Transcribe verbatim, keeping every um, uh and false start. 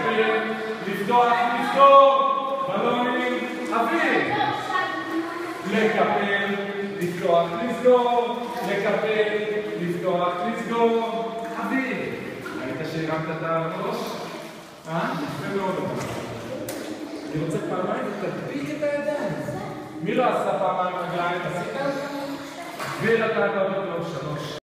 לקפל, לפתוח, לסגור, בלונים, אוויר. לקפל, לפתוח, לסגור, לקפל, לפתוח, לסגור, אוויר. ראית שהרמת את הראש? אה? יפה מאוד. אני רוצה פעמיים ותדביק את הידיים. מי לא עשה פעמיים רגליים? עשית? והרמת את הראש שלוש.